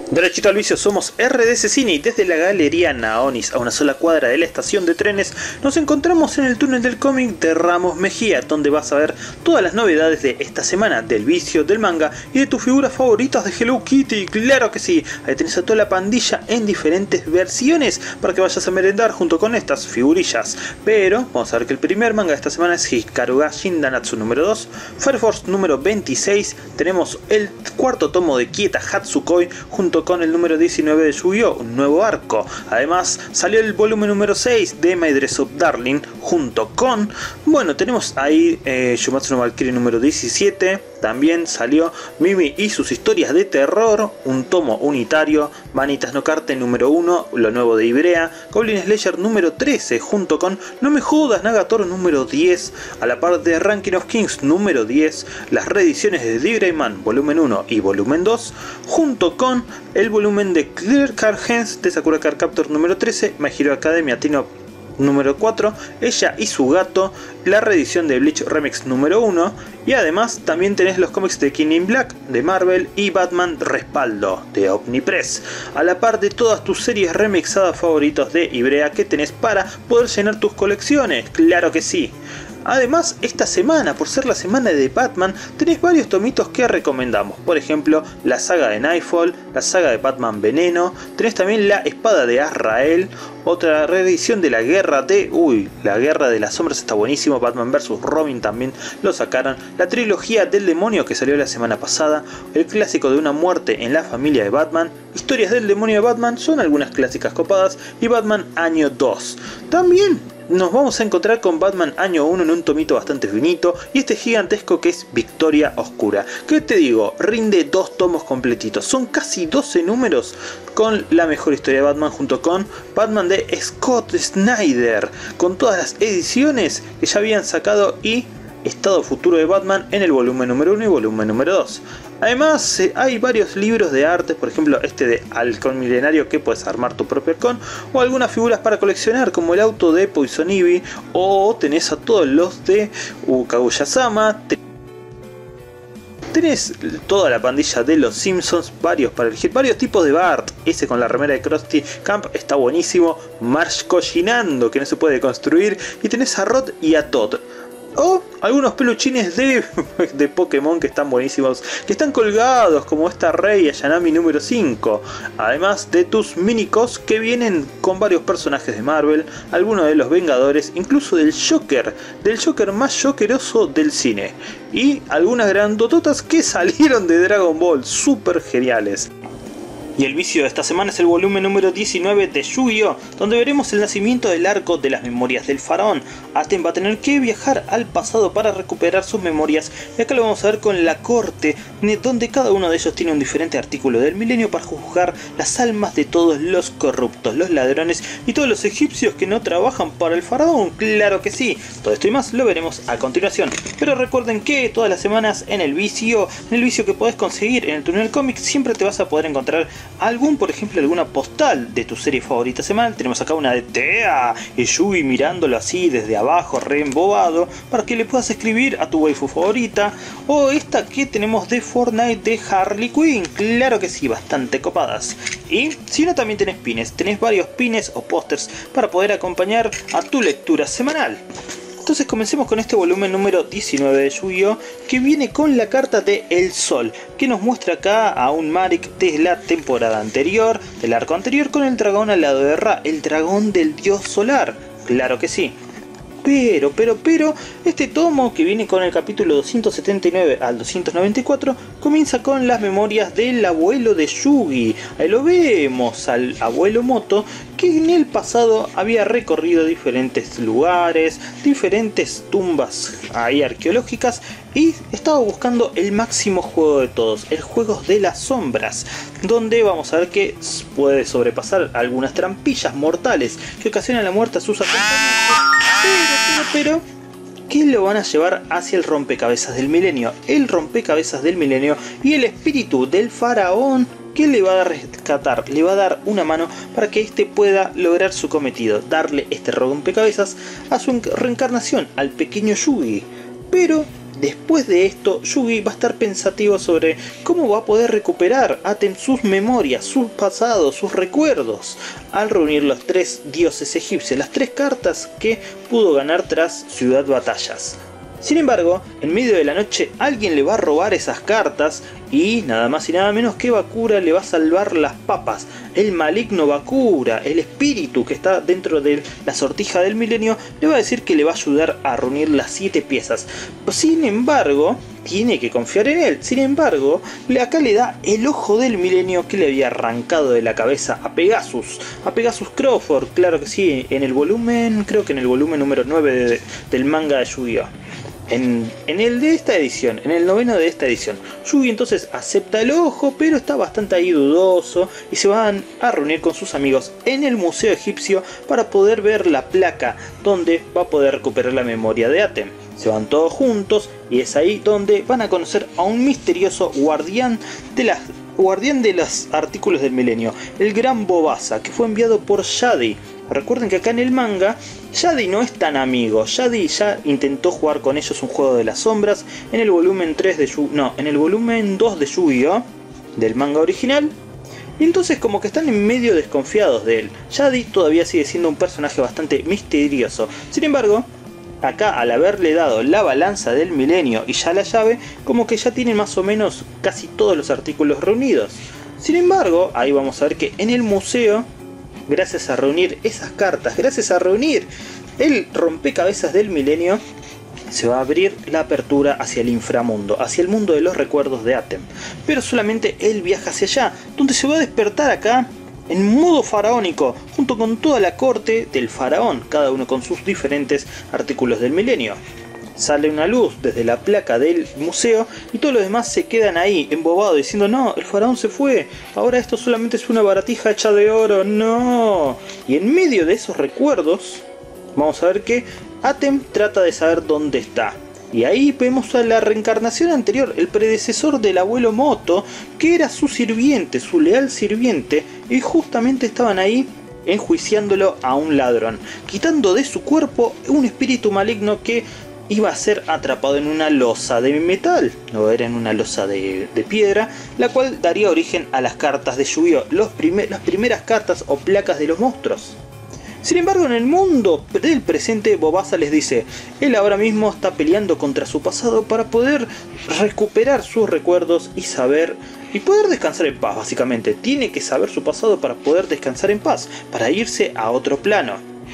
Derechito al vicio, somos RDC Cine y desde la Galería Naonis, a una sola cuadra de la estación de trenes, nos encontramos en el túnel del cómic de Ramos Mejía, donde vas a ver todas las novedades de esta semana, del vicio, del manga y de tus figuras favoritas de Hello Kitty. Claro que sí, ahí tenés a toda la pandilla en diferentes versiones para que vayas a merendar junto con estas figurillas. Pero vamos a ver que el primer manga de esta semana es Hikaruga Shindanatsu número 2, Fire Force número 26, tenemos el cuarto tomo de Kieta Hatsukoi junto con el número 19 de Yu-Gi-Oh! Un nuevo arco. Además salió el volumen número 6 de My Dress Up Darling junto con, bueno, tenemos ahí Shumatsu no Valkyrie número 17. También salió Mimi y sus historias de terror, un tomo unitario, Vanitas no Carte número 1, lo nuevo de Ibrea, Goblin Slayer número 13, junto con No me jodas Nagatoro número 10, a la par de Ranking of Kings número 10, las reediciones de D-Greyman volumen 1 y volumen 2, junto con el volumen de Clear Card Gens de Sakura Card Captor número 13, My Hero Academia Tino número 4, Ella y su gato, la reedición de Bleach Remix número 1 y además también tenés los cómics de King in Black de Marvel y Batman Respaldo de Omnipress, a la par de todas tus series remixadas favoritos de Ibrea que tenés para poder llenar tus colecciones, claro que sí. Además, esta semana, por ser la semana de Batman, tenés varios tomitos que recomendamos. Por ejemplo, la saga de Nightfall, la saga de Batman Veneno, tenés también la espada de Azrael, otra reedición de la guerra de... la guerra de las sombras está buenísimo, Batman vs Robin también lo sacaron, la trilogía del demonio que salió la semana pasada, el clásico de una muerte en la familia de Batman, historias del demonio de Batman, son algunas clásicas copadas, y Batman Año 2. También nos vamos a encontrar con Batman Año 1 en un tomito bastante finito y este gigantesco que es Victoria Oscura. ¿Qué te digo? Rinde 2 tomos completitos. Son casi 12 números con la mejor historia de Batman junto con Batman de Scott Snyder. Con todas las ediciones que ya habían sacado y estado futuro de Batman en el volumen número 1 y volumen número 2. Además hay varios libros de arte, por ejemplo este de Halcón Milenario que puedes armar tu propio halcón, o algunas figuras para coleccionar como el auto de Poison Ivy, o tenés a todos los de Kaguya-sama, tenés toda la pandilla de los Simpsons, varios para elegir, varios tipos de Bart, ese con la remera de Krusty Camp está buenísimo, Marge cocinando que no se puede construir, y tenés a Rod y a Todd. O algunos peluchines de Pokémon que están buenísimos, que están colgados como esta Rey Ayanami número 5. Además de tus minicos que vienen con varios personajes de Marvel, algunos de los Vengadores, incluso del Joker más jokeroso del cine. Y algunas grandototas que salieron de Dragon Ball, súper geniales. Y el vicio de esta semana es el volumen número 19 de Yu-Gi-Oh! Donde veremos el nacimiento del arco de las memorias del faraón. Aten va a tener que viajar al pasado para recuperar sus memorias, y acá lo vamos a ver con la corte, donde cada uno de ellos tiene un diferente artículo del milenio para juzgar las almas de todos los corruptos, los ladrones y todos los egipcios que no trabajan para el faraón. Claro que sí, todo esto y más lo veremos a continuación. Pero recuerden que todas las semanas en el vicio que podés conseguir en el túnel cómic, siempre te vas a poder encontrar por ejemplo, alguna postal de tu serie favorita semanal. Tenemos acá una de Tea y Yugi mirándolo así desde abajo, re embobado, para que le puedas escribir a tu waifu favorita. O esta que tenemos de Fortnite de Harley Quinn, claro que sí, bastante copadas. Y si no, también tenés varios pines o pósters para poder acompañar a tu lectura semanal. Entonces comencemos con este volumen número 19 de Yu-Gi-Oh! Que viene con la carta de El Sol, que nos muestra acá a un Marik de la temporada anterior, del arco anterior, con el dragón al lado de Ra, el dragón del dios solar, claro que sí. Pero, este tomo que viene con el capítulo 279 al 294 comienza con las memorias del abuelo de Yugi. Ahí lo vemos al abuelo Moto, que en el pasado había recorrido diferentes lugares, diferentes tumbas ahí arqueológicas, y estaba buscando el máximo juego de todos, el juego de las sombras, donde vamos a ver que puede sobrepasar algunas trampillas mortales que ocasionan la muerte a sus acompañantes, pero que lo van a llevar hacia el rompecabezas del milenio, y el espíritu del faraón que le va a rescatar, le va a dar una mano para que éste pueda lograr su cometido, darle este rompecabezas a su reencarnación, al pequeño Yugi. Pero Después de esto, Yugi va a estar pensativo sobre cómo va a poder recuperar Atem sus memorias, sus pasados, sus recuerdos, al reunir los 3 dioses egipcios, las 3 cartas que pudo ganar tras Ciudad Batallas. Sin embargo, en medio de la noche alguien le va a robar esas cartas y nada más y nada menos que Bakura le va a salvar las papas. El maligno Bakura, el espíritu que está dentro de la sortija del milenio, le va a decir que le va a ayudar a reunir las 7 piezas. Sin embargo, tiene que confiar en él. Sin embargo, acá le da el ojo del milenio que le había arrancado de la cabeza a Pegasus Crawford, claro que sí, en el volumen, creo que en el volumen número 9 del manga de Yu-Gi-Oh! En el de esta edición, en el noveno de esta edición, Yugi entonces acepta el ojo, pero está bastante ahí dudoso y se van a reunir con sus amigos en el museo egipcio para poder ver la placa donde va a poder recuperar la memoria de Atem. Se van todos juntos y es ahí donde van a conocer a un misterioso guardián de los artículos del milenio, el gran Bobasa, que fue enviado por Shadi. Recuerden que acá en el manga, Shadi no es tan amigo. Shadi ya intentó jugar con ellos un juego de las sombras en el volumen 3 de en el volumen 2 de Yu-Gi-Oh! Del manga original. Y entonces como que están en medio desconfiados de él. Shadi todavía sigue siendo un personaje bastante misterioso. Sin embargo, acá al haberle dado la balanza del milenio y ya la llave, como que ya tienen más o menos casi todos los artículos reunidos. Sin embargo, ahí vamos a ver que en el museo, gracias a reunir esas cartas, gracias a reunir el rompecabezas del milenio, se va a abrir la apertura hacia el inframundo, hacia el mundo de los recuerdos de Atem. Pero solamente él viaja hacia allá, donde se va a despertar acá en modo faraónico, junto con toda la corte del faraón, cada uno con sus diferentes artículos del milenio. Sale una luz desde la placa del museo y todos los demás se quedan ahí embobados diciendo: no, el faraón se fue, ahora esto solamente es una baratija hecha de oro, no. Y en medio de esos recuerdos vamos a ver que Atem trata de saber dónde está. Y ahí vemos a la reencarnación anterior, el predecesor del abuelo Moto, que era su sirviente, su leal sirviente, y justamente estaban ahí enjuiciándolo a un ladrón, quitando de su cuerpo un espíritu maligno que iba a ser atrapado en una losa de metal, o era en una losa de piedra, la cual daría origen a las cartas de Yu-Gi-Oh! Las primeras cartas o placas de los monstruos. Sin embargo, en el mundo del presente, Bobasa les dice: él ahora mismo está peleando contra su pasado para poder recuperar sus recuerdos y poder descansar en paz. Básicamente, tiene que saber su pasado para poder descansar en paz, para irse a otro plano.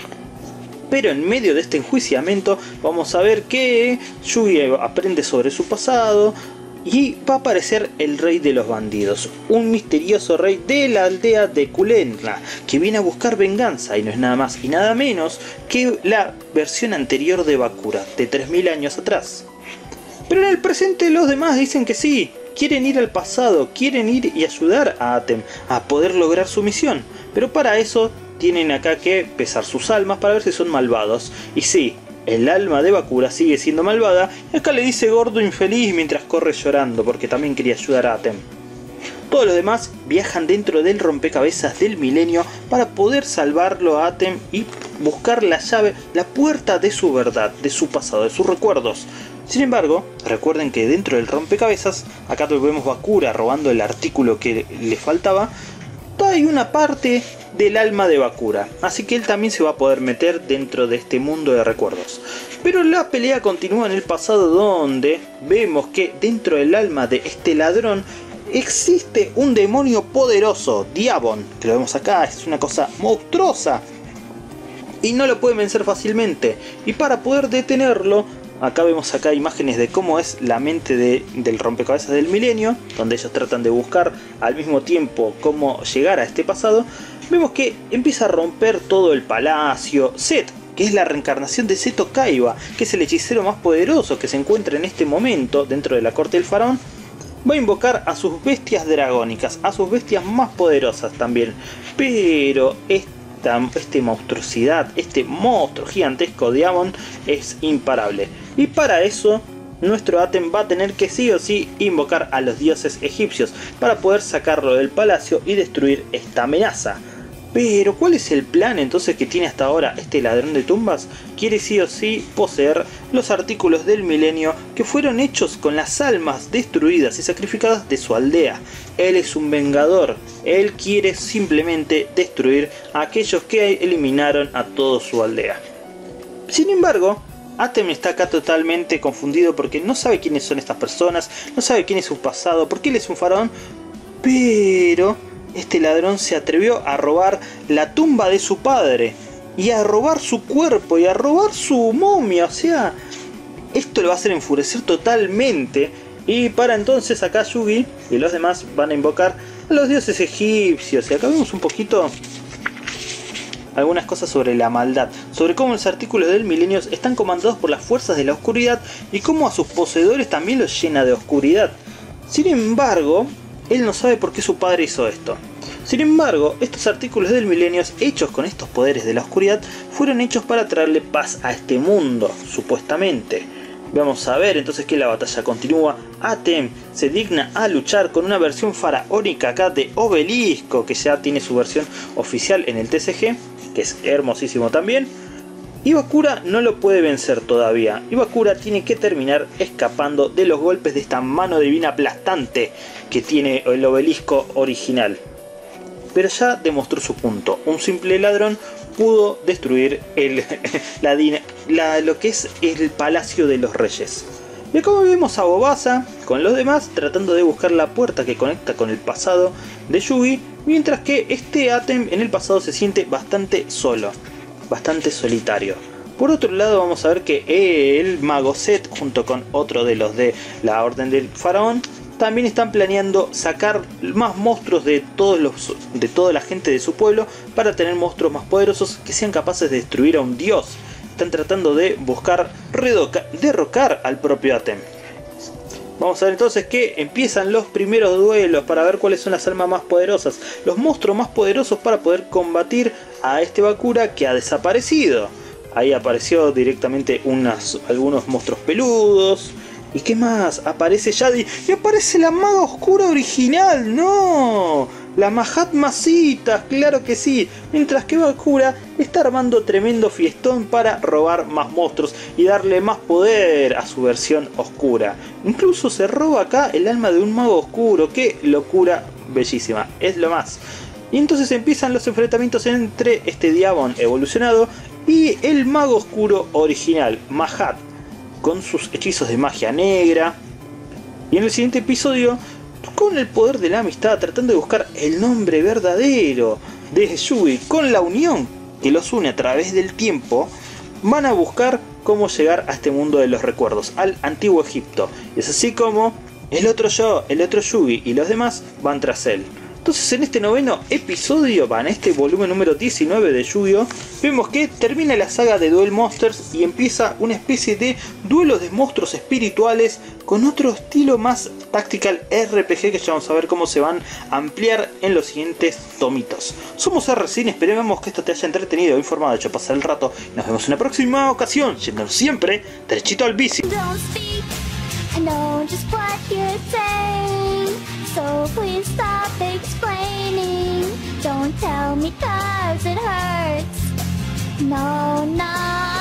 Pero en medio de este enjuiciamiento vamos a ver que Yugi aprende sobre su pasado y va a aparecer el rey de los bandidos, un misterioso rey de la aldea de Kulenla, que viene a buscar venganza y no es nada más y nada menos que la versión anterior de Bakura, de 3000 años atrás. Pero en el presente los demás dicen que sí, quieren ir al pasado, quieren ir y ayudar a Atem a poder lograr su misión, pero para eso tienen acá que pesar sus almas para ver si son malvados. Y sí, el alma de Bakura sigue siendo malvada. Y acá le dice gordo infeliz mientras corre llorando porque también quería ayudar a Atem. Todos los demás viajan dentro del rompecabezas del milenio para poder salvarlo a Atem y buscar la llave, la puerta de su verdad, de su pasado, de sus recuerdos. Sin embargo, recuerden que dentro del rompecabezas, acá vemos Bakura robando el artículo que le faltaba, hay una parte del alma de Bakura, así que él también se va a poder meter dentro de este mundo de recuerdos. Pero la pelea continúa en el pasado, donde vemos que dentro del alma de este ladrón existe un demonio poderoso, Diabon, que lo vemos acá, es una cosa monstruosa y no lo pueden vencer fácilmente. Y para poder detenerlo, acá vemos imágenes de cómo es la mente del rompecabezas del milenio, donde ellos tratan de buscar al mismo tiempo cómo llegar a este pasado. Vemos que empieza a romper todo el palacio. Set, que es la reencarnación de Seto Kaiba, que es el hechicero más poderoso que se encuentra en este momento dentro de la corte del faraón, va a invocar a sus bestias dragónicas, a sus bestias más poderosas también. Pero esta monstruosidad, este monstruo gigantesco Diamond es imparable. Y para eso nuestro Atem va a tener que sí o sí invocar a los dioses egipcios para poder sacarlo del palacio y destruir esta amenaza. Pero ¿cuál es el plan entonces que tiene hasta ahora este ladrón de tumbas? Quiere sí o sí poseer los artículos del milenio que fueron hechos con las almas destruidas y sacrificadas de su aldea. Él es un vengador, él quiere simplemente destruir a aquellos que eliminaron a toda su aldea. Sin embargo, Atem está acá totalmente confundido porque no sabe quiénes son estas personas, no sabe quién es su pasado, porque él es un faraón, pero este ladrón se atrevió a robar la tumba de su padre y a robar su cuerpo y a robar su momia. O sea, esto le va a hacer enfurecer totalmente. Y para entonces acá Yugi y los demás van a invocar a los dioses egipcios. Y acá vemos un poquito algunas cosas sobre la maldad, sobre cómo los artículos del milenio están comandados por las fuerzas de la oscuridad y cómo a sus poseedores también los llena de oscuridad. Sin embargo, él no sabe por qué su padre hizo esto. Sin embargo, estos artículos del milenio hechos con estos poderes de la oscuridad fueron hechos para traerle paz a este mundo, supuestamente. Vamos a ver entonces que la batalla continúa. Atem se digna a luchar con una versión faraónica acá de Obelisco, que ya tiene su versión oficial en el TCG, que es hermosísimo también. Y Bakura no lo puede vencer todavía. Y Bakura tiene que terminar escapando de los golpes de esta mano divina aplastante que tiene el obelisco original. Pero ya demostró su punto. Un simple ladrón pudo destruir lo que es el Palacio de los Reyes. Y como vemos a Bobasa con los demás tratando de buscar la puerta que conecta con el pasado de Yugi, mientras que este Atem en el pasado se siente bastante solo, bastante solitario. Por otro lado vamos a ver que el mago Set junto con otro de los de la Orden del Faraón también están planeando sacar más monstruos de toda la gente de su pueblo para tener monstruos más poderosos que sean capaces de destruir a un dios. Están tratando de buscar derrocar al propio Atem. Vamos a ver entonces que empiezan los primeros duelos para ver cuáles son las almas más poderosas, los monstruos más poderosos para poder combatir a este Bakura que ha desaparecido. Ahí apareció directamente algunos monstruos peludos. ¿Y qué más? Aparece Yadi y aparece la maga oscura original. ¡No! La Mahatma Sita, claro que sí. Mientras que Bakura está armando tremendo fiestón para robar más monstruos y darle más poder a su versión oscura. Incluso se roba acá el alma de un mago oscuro. ¡Qué locura bellísima! Es lo más. Y entonces empiezan los enfrentamientos entre este Diamond evolucionado y el mago oscuro original, Mahat, con sus hechizos de magia negra. Y en el siguiente episodio, con el poder de la amistad, tratando de buscar el nombre verdadero de Yugi, con la unión que los une a través del tiempo, van a buscar cómo llegar a este mundo de los recuerdos, al antiguo Egipto. Y es así como el otro Yugi y los demás van tras él. Entonces en este noveno episodio, en este volumen número 19 de Yu-Gi-Oh!, vemos que termina la saga de Duel Monsters y empieza una especie de duelo de monstruos espirituales con otro estilo más tactical RPG que ya vamos a ver cómo se van a ampliar en los siguientes tomitos. Somos RCine, esperemos que esto te haya entretenido, informado, hecho pasar el rato. Nos vemos en la próxima ocasión, yendo siempre derechito al vicio. So please stop explaining. Don't tell me 'cause it hurts. No, no.